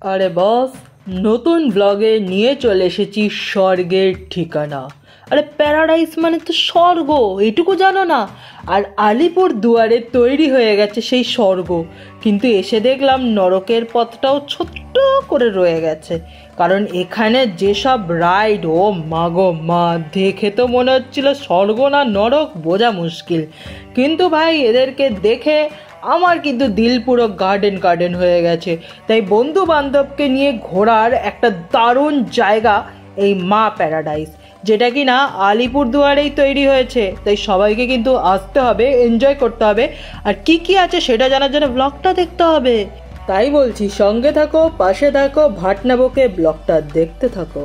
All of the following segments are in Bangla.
আরে বস, নতুন ব্লগে নিয়ে চলে এসেছি স্বর্গের ঠিকানা। আরে প্যারাডাইস মানে তো স্বর্গ, এটুকু জানো না? আর আলিপুর দুয়ারে তৈরি হয়ে গেছে সেই স্বর্গ, কিন্তু এসে দেখলাম নরকের পথটাও ছোট্ট করে রয়ে গেছে। কারণ এখানে যেসব রাইড, ও মাগো মা, দেখে তো মনে হচ্ছিল স্বর্গ না নরক বোঝা মুশকিল। কিন্তু ভাই এদেরকে দেখে আমার কিন্তু দিল পুরো গার্ডেন গার্ডেন হয়ে গেছে। তাই বন্ধু বান্ধবকে নিয়ে ঘোরার একটা দারুণ জায়গা এই মা প্যারাডাইস, যেটা কি না আলিপুর দুয়ারেই তৈরি হয়েছে। তাই সবাইকে কিন্তু আসতে হবে, এনজয় করতে হবে, আর কি কি আছে সেটা জানার জন্য ব্লগটা দেখতে হবে। তাই বলছি, সঙ্গে থাকো, পাশে থাকো, ভাটনাবকে ব্লগটা দেখতে থাকো।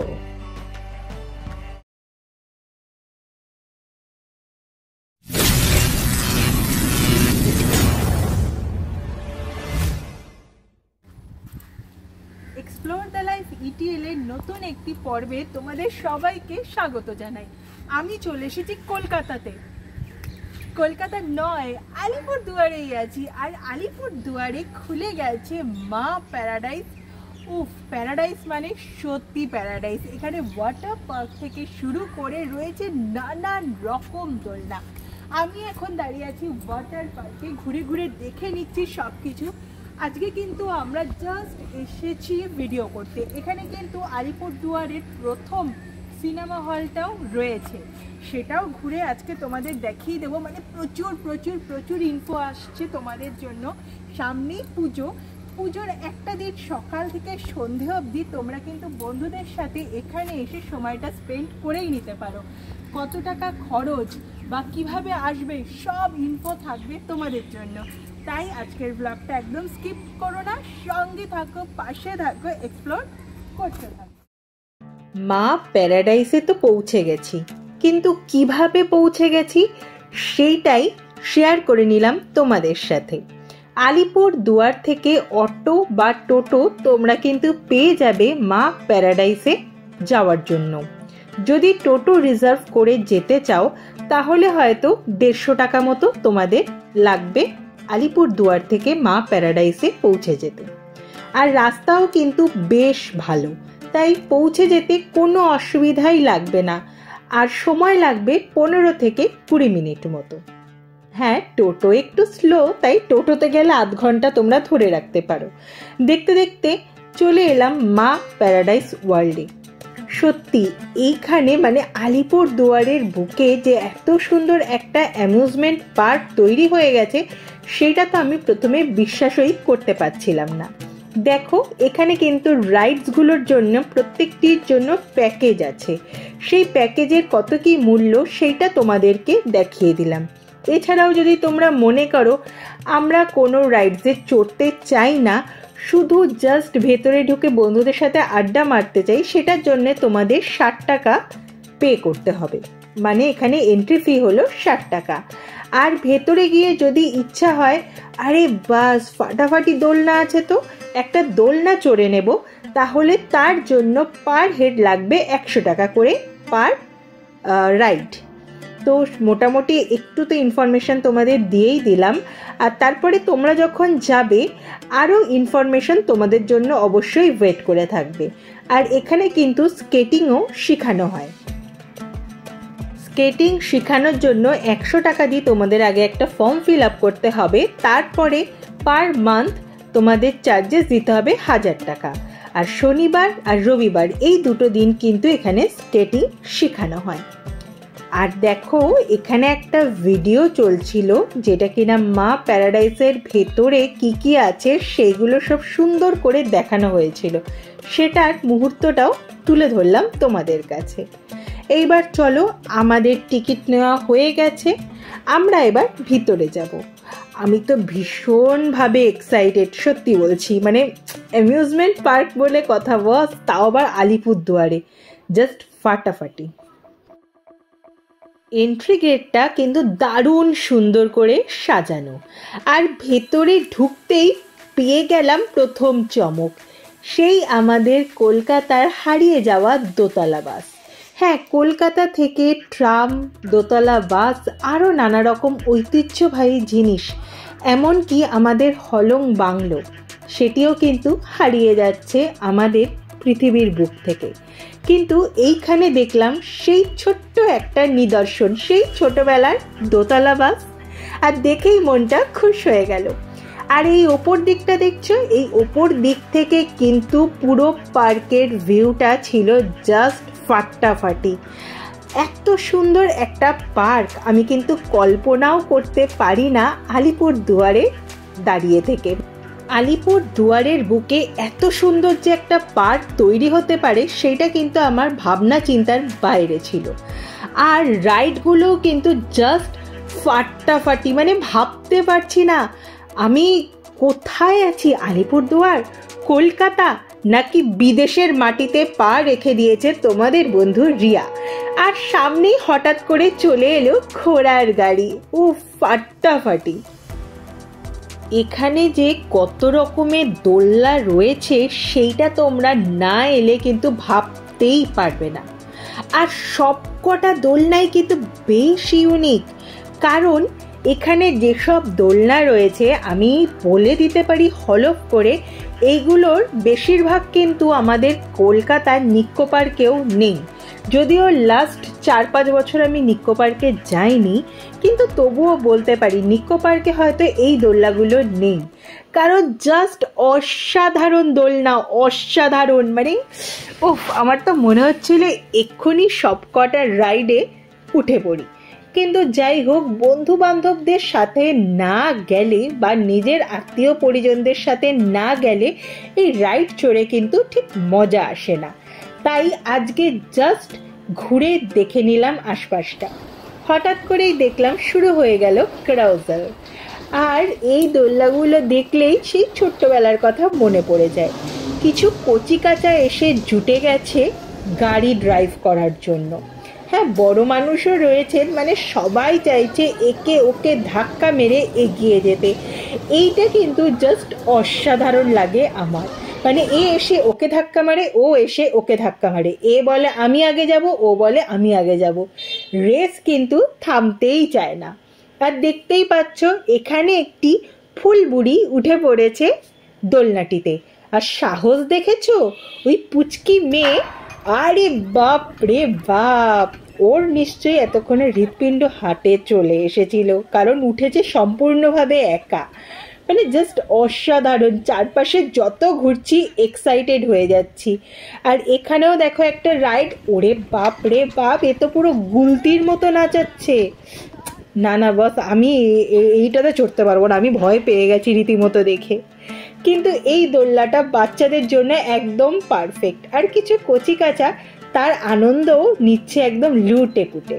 এক্সপ্লোর দ্য লাইফ ইটিএল এর নতুন একটি পর্বে তোমাদের সবাইকে স্বাগত জানাই। আমি চলে এসেছি কলকাতাতে। কলকাতা নয়, আলিপুর দুয়ারেই আছি। আর আলিপুর দুয়ারে খুলে গেছে মা প্যারাডাইস। উফ, প্যারাডাইস মানে সত্যি প্যারাডাইস। এখানে ওয়াটার পার্ক থেকে শুরু করে রয়েছে নানান রকম দোলনা। আমি এখন দাঁড়িয়ে আছি ওয়াটার পার্কে, ঘুরে ঘুরে দেখে নিচ্ছি সব কিছু। আজকে কিন্তু আমরা জাস্ট এসেছি ভিডিও করতে। এখানে কিন্তু আলিপুর দুয়ারের প্রথম সিনেমা হলটাও রয়েছে, সেটাও ঘুরে আজকে তোমাদের দেখিয়ে দেবো। মানে প্রচুর প্রচুর প্রচুর ইনফো আসছে তোমাদের জন্য। সামনেই পুজো, পুজোর একটা দিন সকাল থেকে সন্ধে অবধি তোমরা কিন্তু বন্ধুদের সাথে এখানে এসে সময়টা স্পেন্ড করেই নিতে পারো। কত টাকা খরচ বা কিভাবে আসবে সব ইনফো থাকবে তোমাদের জন্য। তাই আজকের ব্লগটা একদম স্কিপ করো না, সঙ্গে থাকো, পাশে থাকো, এক্সপ্লোর করতে থাকো। মা প্যারাডাইসে তো পৌঁছে গেছি, কিন্তু কিভাবে পৌঁছে গেছি সেইটাই শেয়ার করে নিলাম তোমাদের সাথে। আলিপুর দুয়ার থেকে অটো বা টোটো তোমরা কিন্তু পেয়ে যাবে মা প্যারাডাইসে যাওয়ার জন্য। যদি টোটো রিজার্ভ করে যেতে চাও তাহলে হয়তো 150 টাকা মতো তোমাদের লাগবে আলিপুর দুয়ার থেকে মা প্যারাডাইসে পৌঁছে যেতে। আর রাস্তাও কিন্তু বেশ ভালো, তাই পৌঁছে যেতে কোনো অসুবিধাই লাগবে না। আর সময় লাগবে 15 থেকে 20 মিনিট মতো। হ্যাঁ, টোটো একটু স্লো, তাই টোটোতে গেলে আধ ঘন্টা তোমরা ধরে রাখতে পারো। দেখতে দেখতে চলে এলাম মা প্যারাডাইস ওয়ার্ল্ডে। সত্যি এইখানে মানে আলিপুর দুয়ারের বুকে যে এত সুন্দর একটা অ্যামিউজমেন্ট পার্ক তৈরি হয়ে গেছে, সেটা তো আমি প্রথমে বিশ্বাসই করতে পারছিলাম না। দেখো, এখানে কিন্তু রাইডসগুলোর জন্য প্রত্যেকটির জন্য প্যাকেজ আছে। সেই প্যাকেজের কত কি মূল্য সেইটা তোমাদেরকে দেখিয়ে দিলাম। এছাড়াও যদি তোমরা মনে করো আমরা কোনো রাইডসে চড়তে চাই না, শুধু জাস্ট ভেতরে ঢুকে বন্ধুদের সাথে আড্ডা মারতে চাই, সেটার জন্য তোমাদের 60 টাকা পে করতে হবে। মানে এখানে এন্ট্রি ফি হলো 60 টাকা। আর ভেতরে গিয়ে যদি ইচ্ছা হয়, আরে বাস ফাটাফাটি দোলনা আছে, তো একটা দোলনা চড়ে নেব, তাহলে তার জন্য পার হেড লাগবে 100 টাকা করে পার রাইড। তো মোটামুটি একটু তো ইনফরমেশন তোমাদের দিয়েই দিলাম। আর তারপরে তোমরা যখন যাবে আরও ইনফরমেশন তোমাদের জন্য অবশ্যই ওয়েট করে থাকবে। আর এখানে কিন্তু স্কেটিংও শেখানো হয়। স্কেটিং শেখানোর জন্য 100 টাকা দিয়ে তোমাদের আগে একটা ফর্ম ফিল আপ করতে হবে। তারপরে পার মান্থ তোমাদের চার্জেস দিতে হবে 1000 টাকা। আর শনিবার আর রবিবার এই দুটো দিন কিন্তু এখানে স্কেটিং শেখানো হয়। আর দেখো, এখানে একটা ভিডিও চলছিল যেটা কিনা মা প্যারাডাইসের ভেতরে কি কি আছে সেইগুলো সব সুন্দর করে দেখানো হয়েছিল। সেটার মুহূর্তটাও তুলে ধরলাম তোমাদের কাছে। এইবার চলো, আমাদের টিকিট নেওয়া হয়ে গেছে, আমরা এবার ভিতরে যাব। আমি তো ভীষণভাবে এক্সাইটেড, সত্যি বলছি। মানে অ্যামিউজমেন্ট পার্ক বলে কথা বস, তাও আবার আলিপুর দুয়ারে, জাস্ট ফাটাফাটি। এন্ট্রি গেটটা কিন্তু দারুণ সুন্দর করে সাজানো। আর ভেতরে ঢুকতেই পেয়ে গেলাম প্রথম চমক, সেই আমাদের কলকাতার হারিয়ে যাওয়া দোতলা বাস। হ্যাঁ, কলকাতা থেকে ট্রাম, দোতলা বাস, আরও নানা রকম ঐতিহ্যবাহী জিনিস, এমনকি আমাদের হলং বাংলো, সেটিও কিন্তু হারিয়ে যাচ্ছে আমাদের পৃথিবীর বুক থেকে। কিন্তু এইখানে দেখলাম সেই ছোট্ট একটা নিদর্শন, সেই ছোটবেলার দোতলা বাস, আর দেখেই মনটা খুশ হয়ে গেল। আর এই ওপর দিকটা দেখছো, এই ওপর দিক থেকে কিন্তু পুরো পার্কের ভিউটা ছিল জাস্ট ফাটাফাটি। এত সুন্দর একটা পার্ক আমি কিন্তু কল্পনাও করতে পারি না আলিপুর দুয়ারে দাঁড়িয়ে থেকে। আলিপুর দুয়ারের বুকে এত সুন্দর যে একটা পার্ক তৈরি হতে পারে সেটা কিন্তু আমার ভাবনা চিন্তার বাইরে ছিল। আর রাইডগুলোও কিন্তু জাস্ট ফাটাফাটি, মানে ভাবতে পারছি না আমি কোথায় আছি, আলিপুরদুয়ার, কলকাতা, নাকি বিদেশের মাটিতে পা রেখে দিয়েছে তোমাদের বন্ধু রিয়া। আর সামনেই হঠাৎ করে চলে এলো ঘোড়ার গাড়ি, ও ফাটাফাটি। এখানে যে কত রকমের দোলনা রয়েছে সেইটা তোমরা না এলে কিন্তু ভাবতেই পারবে না। আর সবকটা দোলনাই কিন্তু বেশ ইউনিক, কারণ এখানে যেসব দোলনা রয়েছে আমি বলে দিতে পারি হলফ করে, এইগুলোর বেশিরভাগ কিন্তু আমাদের কলকাতার নিক্কো পার্কেও নেই। যদিও লাস্ট 4-5 বছর আমি নিক্কো পার্কে যাইনি, কিন্তু তবুও বলতে পারি নিক্কো পার্কে হয়তো এই দোলনাগুলো নেই, কারণ জাস্ট অসাধারণ দোলনা, অসাধারণ, মানে আমার তো মনে হচ্ছিল এক্ষুনি সবকটা রাইডে উঠে পড়ি। কিন্তু যাই হোক, বন্ধু বান্ধবদের সাথে না গেলে বা নিজের আত্মীয় পরিজনদের সাথে না গেলে এই রাইড চড়ে কিন্তু ঠিক মজা আসে না। তাই আজকে জাস্ট ঘুরে দেখে নিলাম আশপাশটা। হঠাৎ করেই দেখলাম শুরু হয়ে গেল ক্যারাউসেল। আর এই দোলনাগুলো দেখলেই সেই ছোট্টবেলার কথা মনে পড়ে যায়। কিছু কচিকাঁচা এসে জুটে গেছে গাড়ি ড্রাইভ করার জন্য। হ্যাঁ, বড় মানুষও রয়েছেন, মানে সবাই চাইছে একে ওকে ধাক্কা মেরে এগিয়ে যেতে। এইটা কিন্তু জাস্ট অসাধারণ লাগে আমার। মানে এ এসে ওকে ধাক্কা মারে, ও এসে ওকে ধাক্কা মারে, এ বলে আমি আগে যাব, ও বলে আমি আগে যাব। রেস কিন্তু থামতেই চায় না। আর দেখতেই পাচ্ছ এখানে একটি ফুলবুড়ি উঠে পড়েছে দোলনাটিতে। আর সাহস দেখেছো ওই পুচকি মেয়ে, আরে বাপ রে বাপ, ওর নিশ্চয়ই এতক্ষণে হৃৎপিণ্ড হাটে চলে এসেছিল, কারণ উঠেছে সম্পূর্ণভাবে একা। মানে জাস্ট অসাধারণ, চারপাশে যত ঘুরছি এক্সাইটেড হয়ে যাচ্ছি। আর এখানেও দেখো একটা রাইড, ওরে বাপ রে বাপ, এ তো পুরো গুলতির মতো নাচাচ্ছে। না না বস, আমি এইটাতে চড়তে পারবো না, আমি ভয় পেয়ে গেছি রীতিমতো দেখে। কিন্তু এই দোলনাটা বাচ্চাদের জন্য একদম পারফেক্ট। আর কিছু কচিকাঁচা তার আনন্দও নিচ্ছে একদম লুটে পুটে।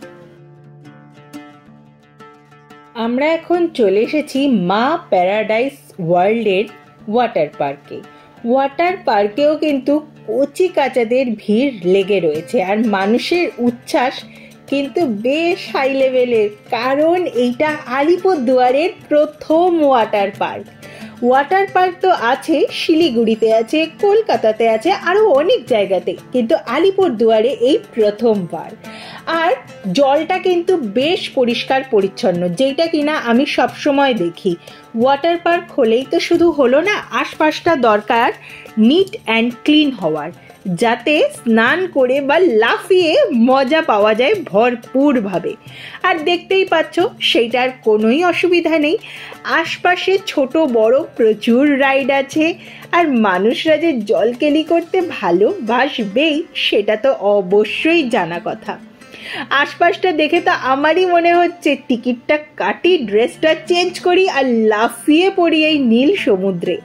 আমরা এখন চলে এসেছি মা প্যারাডাইস ওয়ার্ল্ডের ওয়াটার পার্কে। ওয়াটার পার্কেও কিন্তু কচিকাঁচাদের ভিড় লেগে রয়েছে, আর মানুষের উচ্ছ্বাস কিন্তু বেশ হাই লেভেলের, কারণ এইটা আলিপুরদুয়ারের প্রথম ওয়াটার পার্ক। ওয়াটার পার্ক তো আছে, শিলিগুড়িতে আছে, কলকাতাতে আছে, আরও অনেক জায়গাতে, কিন্তু আলিপুরদুয়ারে এই প্রথমবার। আর জলটা কিন্তু বেশ পরিষ্কার পরিচ্ছন্ন, যেটা কিনা আমি সবসময় দেখি। ওয়াটার পার্ক হলেই তো শুধু হলো না, আশপাশটা দরকার নিট অ্যান্ড ক্লিন হওয়ার, যাতে স্নান করে বা লাফিয়ে মজা পাওয়া যায় ভরপুরভাবে। আর দেখতেই পাচ্ছ সেইটার কোনোই অসুবিধা নেই। আশপাশে ছোট বড় প্রচুর রাইড আছে। আর মানুষরা যে জলকেলি করতে ভালোবাসবেই সেটা তো অবশ্যই জানা কথা। আশপাশটা দেখে তো আমারই মনে হচ্ছে টিকিটটা কাটি, ড্রেসটা চেঞ্জ করি আর লাফিয়ে পড়ি এই নীল সমুদ্রে।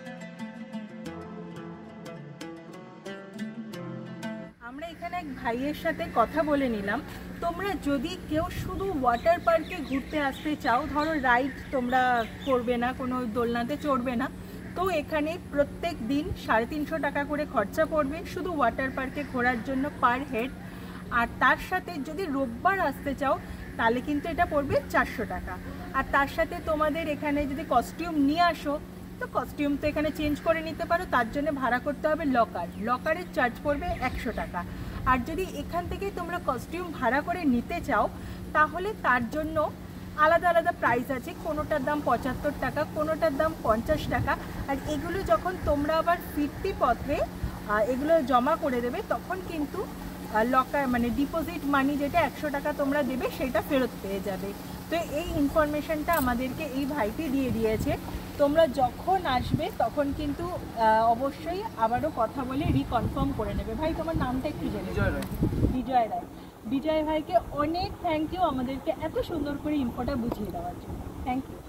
আমরা এখানে এক ভাইয়ের সাথে কথা বলে নিলাম, তোমরা যদি কেউ শুধু ওয়াটার পার্কে ঘুরতে আসতে চাও, ধরো রাইড তোমরা করবে না, কোনো দোলনাতে চড়বে না, তো এখানে প্রত্যেক দিন 350 টাকা করে খরচা পড়বে শুধু ওয়াটার পার্কে ঘোরার জন্য পার হেড। আর তার সাথে যদি রোববার আসতে চাও তাহলে কিন্তু এটা পড়বে 400 টাকা। আর তার সাথে তোমাদের এখানে যদি কস্টিউম নিয়ে আসো, তো কস্টিউম তো এখানে চেঞ্জ করে নিতে পারো, তার জন্য ভাড়া করতে হবে লকার, লকারের চার্জ পড়বে 100 টাকা। আর যদি এখান থেকে তোমরা কস্টিউম ভাড়া করে নিতে চাও তাহলে তার জন্য আলাদা আলাদা প্রাইস আছে, কোনোটার দাম 75 টাকা, কোনোটার দাম 50 টাকা। আর এগুলো যখন তোমরা আবার ফিরতি পথে এগুলো জমা করে দেবে তখন কিন্তু লকার মানে ডিপোজিট মানি যেটা 100 টাকা তোমরা দেবে সেটা ফেরত পেয়ে যাবে। তো এই ইনফরমেশনটা আমাদেরকে এই ভাইটি দিয়ে দিয়েছে। তোমরা যখন আসবে তখন কিন্তু অবশ্যই আবারও কথা বলে রিকনফার্ম করে নেবে। ভাই তোমার নামটা একটু জেনে। বিজয় রায়। বিজয় ভাইকে অনেক থ্যাংক ইউ আমাদেরকে এত সুন্দর করে ইনফোটা বুঝিয়ে দেওয়ার জন্য। Thank you.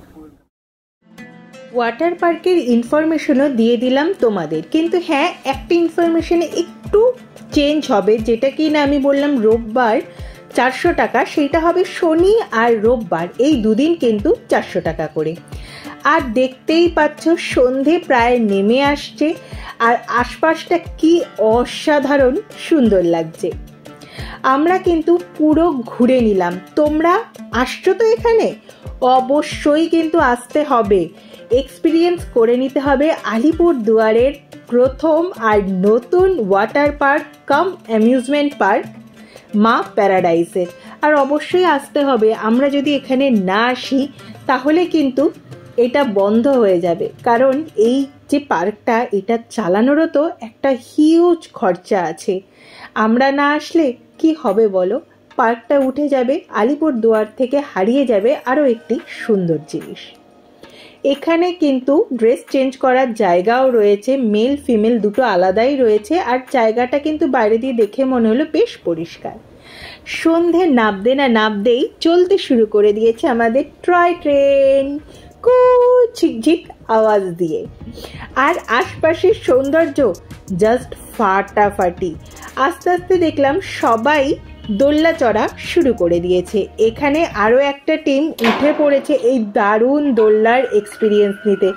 ওয়াটার পার্কের ইনফরমেশনও দিয়ে দিলাম তোমাদের, কিন্তু হ্যাঁ একটা ইনফরমেশনে একটু চেঞ্জ হবে, যেটা কি না আমি বললাম রোববার 400 টাকা, সেইটা হবে শনি আর রোববার এই দুদিন কিন্তু 400 টাকা করে। আর দেখতেই পাচ্ছ সন্ধে প্রায় নেমে আসছে আর আশপাশটা কি অসাধারণ সুন্দর লাগছে। আমরা কিন্তু পুরো ঘুরে নিলাম। তোমরা আসছো তো এখানে, অবশ্যই কিন্তু আসতে হবে, এক্সপিরিয়েন্স করে নিতে হবে আলিপুর দুয়ারের প্রথম আর নতুন water park cum amusement park Maa প্যারাডাইসের। আর অবশ্যই আসতে হবে, আমরা যদি এখানে না আসি তাহলে কিন্তু এটা বন্ধ হয়ে যাবে, কারণ এই যে পার্কটা এটা চালানোরও তো একটা হিউজ খরচা আছে। আমরা না আসলে কি হবে বলো, পার্কটা উঠে যাবে, আলিপুর দুয়ার থেকে হারিয়ে যাবে আরও একটি সুন্দর জিনিস। এখানে কিন্তু ড্রেস চেঞ্জ করার জায়গাও রয়েছে, মেল ফিমেল দুটো আলাদাই রয়েছে, আর জায়গাটা কিন্তু বাইরে দিয়ে দেখে মনে হলো বেশ পরিষ্কার। সন্ধে নামতে না নামতেই চলতে শুরু করে দিয়েছে আমাদের টয় ট্রেন, কু ঝিকঝিক আওয়াজ দিয়ে। আর আশপাশের সৌন্দর্য জাস্ট ফাটাফাটি। আস্তে আস্তে দেখলাম সবাই দোলনা চড়া শুরু করে দিয়েছে। এখানে আরও একটা টিম উঠে পড়েছে এই দারুণ দোলনার এক্সপিরিয়েন্স নিতে।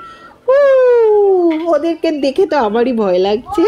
ওদেরকে দেখে তো আমারই ভয় লাগছে।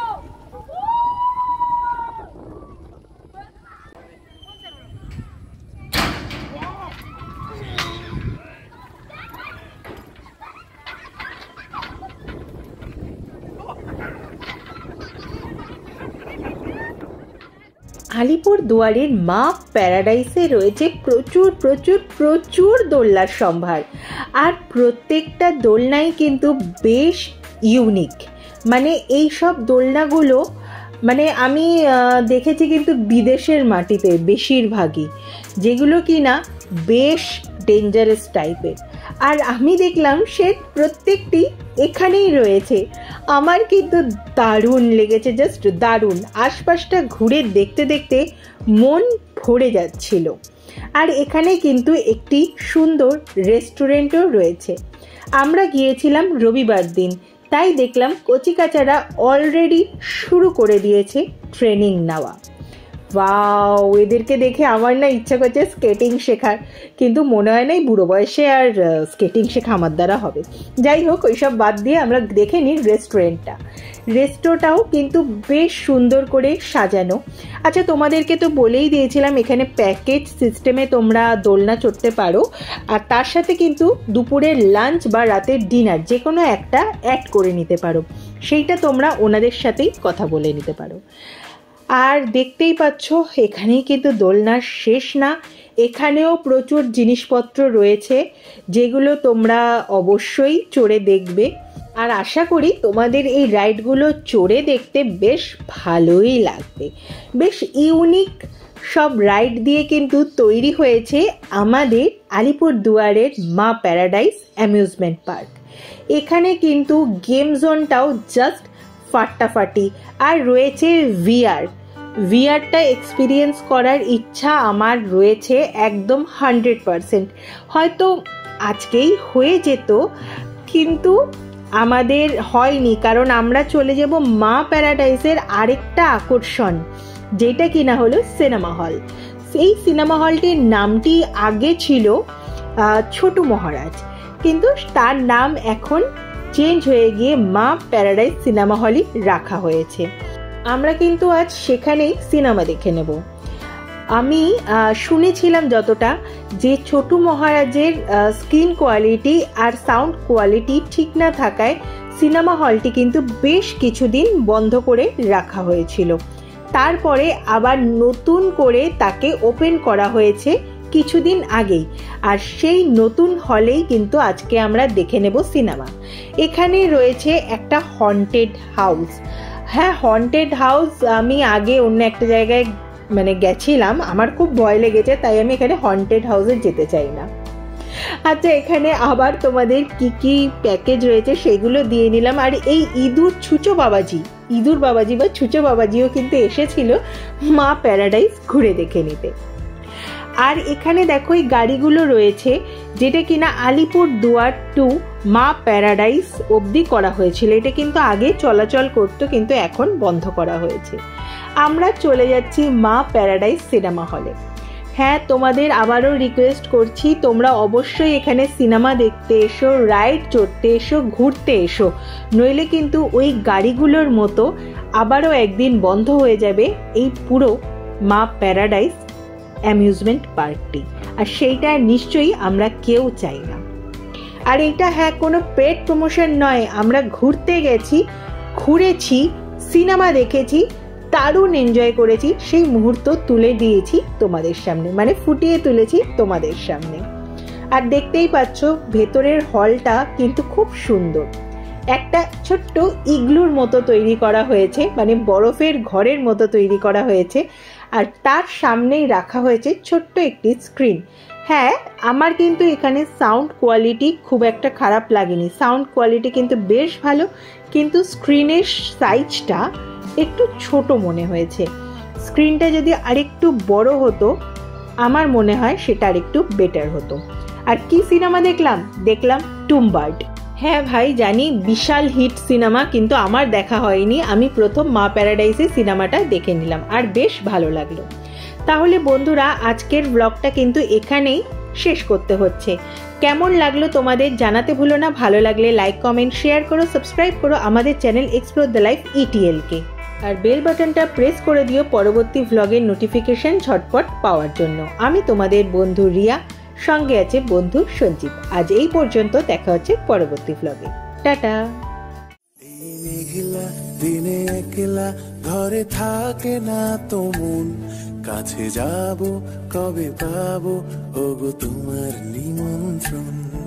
আলিপুর দুয়ারের মা প্যারাডাইসে রয়েছে প্রচুর প্রচুর প্রচুর দোলনার সম্ভার, আর প্রত্যেকটা দোলনাই কিন্তু বেশ ইউনিক। মানে এই সব দোলনাগুলো মানে আমি দেখেছি কিন্তু বিদেশের মাটিতে বেশিরভাগই, যেগুলো কি না বেশ ডেঞ্জারাস টাইপের। আর আমি দেখলাম সে প্রত্যেকটি এখানেই রয়েছে। আমার কিন্তু দারুণ লেগেছে, জাস্ট দারুণ। আশপাশটা ঘুরে দেখতে দেখতে মন ভরে যাচ্ছিল। আর এখানে কিন্তু একটি সুন্দর রেস্টুরেন্টও রয়েছে। আমরা গিয়েছিলাম রবিবার দিন, তাই দেখলাম কচিকাচারা অলরেডি শুরু করে দিয়েছে ট্রেনিং নেওয়া। ওয়াও, এদেরকে দেখে আমার না ইচ্ছা করছে স্কেটিং শেখার, কিন্তু মনে হয় না এই বুড়ো বয়সে আর স্কেটিং শেখা আমার দ্বারা হবে। যাই হোক, ওইসব বাদ দিয়ে আমরা দেখে নিই রেস্টুরেন্টটা। রেস্টোটাও কিন্তু বেশ সুন্দর করে সাজানো। আচ্ছা, তোমাদেরকে তো বলেই দিয়েছিলাম এখানে প্যাকেজ সিস্টেমে তোমরা দোলনা চড়তে পারো, আর তার সাথে কিন্তু দুপুরের লাঞ্চ বা রাতের ডিনার যে কোনো একটা অ্যাড করে নিতে পারো। সেইটা তোমরা ওনাদের সাথেই কথা বলে নিতে পারো। আর দেখতেই পাচ্ছ এখানেই কিন্তু দোলনার শেষ না, এখানেও প্রচুর জিনিসপত্র রয়েছে যেগুলো তোমরা অবশ্যই চড়ে দেখবে। আর আশা করি তোমাদের এই রাইডগুলো চড়ে দেখতে বেশ ভালোই লাগবে। বেশ ইউনিক সব রাইড দিয়ে কিন্তু তৈরি হয়েছে আমাদের আলিপুর দুয়ারের মা প্যারাডাইস অ্যামিউজমেন্ট পার্ক। এখানে কিন্তু গেম জোনটাও জাস্ট ফাটাফাটি, আর রয়েছে ভিআরটা এক্সপিরিয়েন্স করার ইচ্ছা আমার রয়েছে একদম 100%। হয়তো আজকেই হয়ে যেত, কিন্তু আমাদের হয়নি, কারণ আমরা চলে যাব মা প্যারাডাইসের আরেকটা আকর্ষণ, যেটা কিনা হলো সিনেমা হল। সেই সিনেমা হলটির নামটি আগে ছিল ছোট মহারাজ, কিন্তু তার নাম এখন চেঞ্জ হয়ে গিয়ে মা প্যারাডাইস সিনেমা হলই রাখা হয়েছে। আমরা কিন্তু আজ সেখানেই সিনেমা দেখে নেব। আমি শুনেছিলাম যতটা, যে ছোট মহারাজের স্ক্রিন কোয়ালিটি আর সাউন্ড কোয়ালিটি ঠিক না থাকায় সিনেমা হলটি কিন্তু বেশ কিছুদিন বন্ধ করে রাখা হয়েছিল। তারপরে আবার নতুন করে তাকে ওপেন করা হয়েছে কিছুদিন আগেই, আর সেই নতুন হলেই কিন্তু আজকে আমরা দেখে নেব সিনেমা। এখানে রয়েছে একটা হন্টেড হাউস। হ্যাঁ, হন্টেড হাউস আমি আগে অন্য একটা জায়গায় গেছিলাম, আমার খুব ভয় লেগেছে, তাই আমি এখানে হন্টেড হাউসে যেতে চাই না। আচ্ছা, এখানে আবার তোমাদের কি কি প্যাকেজ রয়েছে সেগুলো দিয়ে নিলাম। আর এই ইঁদুর বাবাজি বা ছুঁচো বাবাজিও কিন্তু এসেছিল মা প্যারাডাইস ঘুরে দেখে নিতে। আর এখানে দেখো এই গাড়িগুলো রয়েছে, যেটা কিনা আলিপুর দুয়ার টু মা প্যারাডাইস অবধি করা হয়েছিল। এটা কিন্তু আগে চলাচল করতো, কিন্তু এখন বন্ধ করা হয়েছে। আমরা চলে যাচ্ছি মা প্যারাডাইস সিনেমা হলে। হ্যাঁ, তোমাদের আবারও রিকোয়েস্ট করছি, তোমরা অবশ্যই এখানে সিনেমা দেখতে এসো, রাইড চড়তে এসো, ঘুরতে এসো, নইলে কিন্তু ওই গাড়িগুলোর মতো আবারও একদিন বন্ধ হয়ে যাবে এই পুরো মা প্যারাডাইস অ্যামিউজমেন্ট পার্কটি, আর সেইটা নিশ্চয়ই আমরা কেউ চাই না। আর এইটা হ্যাঁ কোনো পেড প্রমোশন নয়, আমরা ঘুরতে গেছি, ঘুরেছি, সিনেমা দেখেছি, দারুণ এনজয় করেছি, সেই মুহূর্ত তুলে দিয়েছি তোমাদের সামনে, ফুটিয়ে তুলেছি তোমাদের সামনে। আর দেখতেই পাচ্ছ ভেতরের হলটা কিন্তু খুব সুন্দর, একটা ছোট্ট ইগলুর মতো তৈরি করা হয়েছে, বরফের ঘরের মতো তৈরি করা হয়েছে, আর তার সামনেই রাখা হয়েছে ছোট্ট একটি স্ক্রিন। হ্যাঁ, আমার কিন্তু এখানে সাউন্ড কোয়ালিটি খুব একটা খারাপ লাগেনি, সাউন্ড কোয়ালিটি কিন্তু বেশ ভালো, কিন্তু স্ক্রিনের সাইজটা একটু ছোট মনে হয়েছে। স্ক্রিনটা যদি আরেকটু বড় হতো আমার মনে হয় সেটা আরেকটু বেটার হতো। আর কি সিনেমা দেখলাম টুম বার্ড। হ্যাঁ ভাই, জানি বিশাল হিট সিনেমা, কিন্তু আমার দেখা হয়নি, আমি প্রথম মা প্যারাডাইসে সিনেমাটা দেখে নিলাম, আর বেশ ভালো লাগলো। তাহলে বন্ধুরা, আজকের ব্লগটা কিন্তু এখানেই শেষ করতে হচ্ছে। কেমন লাগলো তোমাদের জানাতে ভুলো না। ভালো লাগলে লাইক, কমেন্ট, শেয়ার করো, সাবস্ক্রাইব করো আমাদের channel explore the life ETL কে, আর বেল বাটনটা প্রেস করে দিও পরবর্তী ভ্লগের নোটিফিকেশন ঝটপট পাওয়ার জন্য। আমি তোমাদের বন্ধু রিয়া, সঙ্গে আছে বন্ধু সঞ্জিত। আজ এই পর্যন্ত, দেখা হচ্ছে পরবর্তী ভ্লগে। টাটা। দিনে একলা ঘরে থাকে না তো মন, কাছে যাব কবে পাবো ওগো তোমার নিমন্ত্রণ।